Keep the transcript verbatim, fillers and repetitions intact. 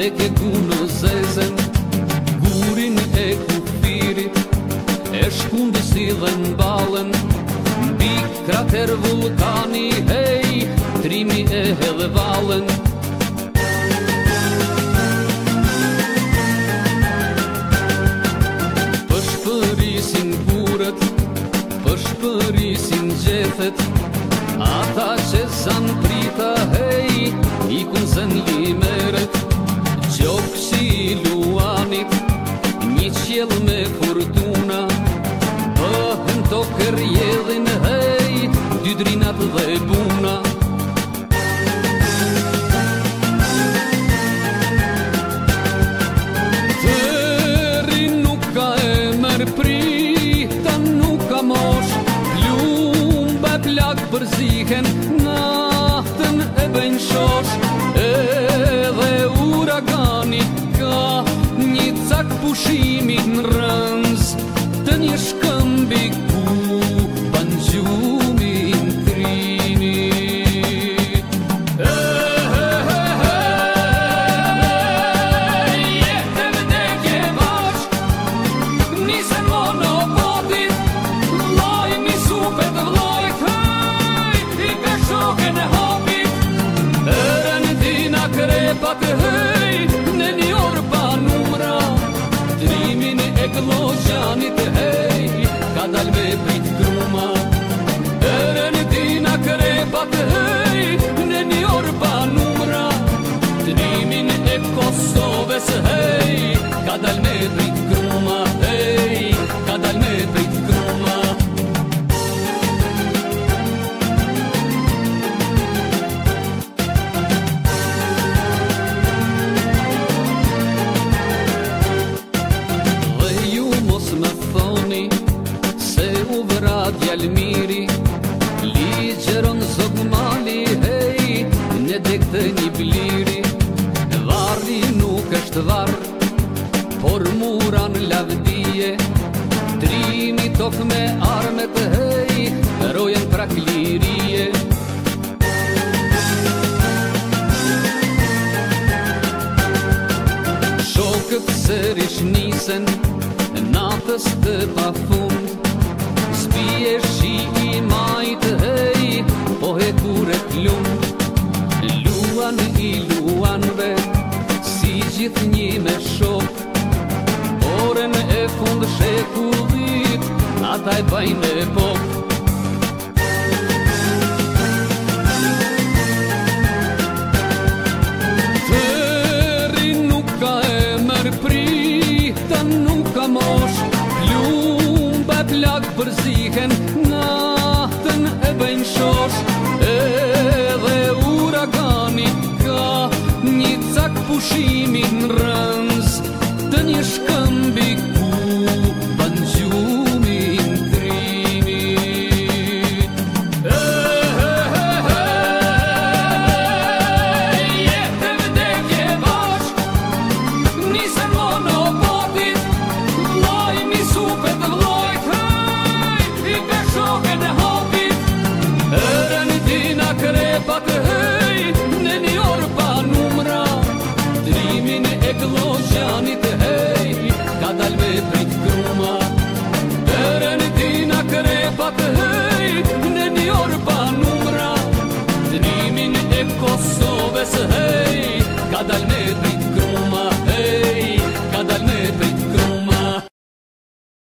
e ke ku në zezën, gurin e kufirit, e shkundi si dhe n'balën, mbi krater vulkani, hej, trimi e hedhe valën. Pëshpërisin burët, pëshpërisin gjethet, ata që zanë prita, hej, i kun zën limeret, gjokë që i luanit, një qjell me fortuna, bëhen to kërjedhin, hej, dy drinat dhe buna. Tëri nuk ka emër, prita nuk ka mosh, plumba plak përzihen, nahtën e bëjnë shosh, edhe uragani ka një cak pushimi në rënz, të një shkëmbi ku ban gjumin krimi. Jetë e vdekje bashk, nisen monopotit, vlloj mi supet vllojt, hej, i ka shokën e hapit, ërën tina krepat, hej, në një orë pa numra, drimin e Glogjanit, hej, ka dal me prit kruma, ërën tina krepat, hej, në një orë pa numra, drimin e Kosovës, hej, ka dal me prit kruma, hej, ka dal me prit kruma. Djalmiri, ligjeron Zogmali, hej, në dekë një bliri, varri nuk është varë, por muran lavdije, trimi tok me armet, hej, rojen prak lirie. Shokët sërish nisen, natës të pa fund, spije shi i majtë, hej, po he kuret lund, luan i luanve, si gjithë një me shok, oren e fund shekullit, ata e bajnë e pok. Tëri nuk ka emër, prita nuk ka mosh, plumba plak përzihen, nahtën e bëjnë shosh, edhe uragani ka një cak pushimi në rënz, të një shkëmbi ku ban gjumin krimi. Jetë e vdekje bashk, nisen monopotit, vlloj mi supet vllojt, i ka shokën e hapit, ërën tina krepat, hej, në një orë pa numra, drimin e Glogjanit, hej, ka dal me prit kruma, ërën tina krepat,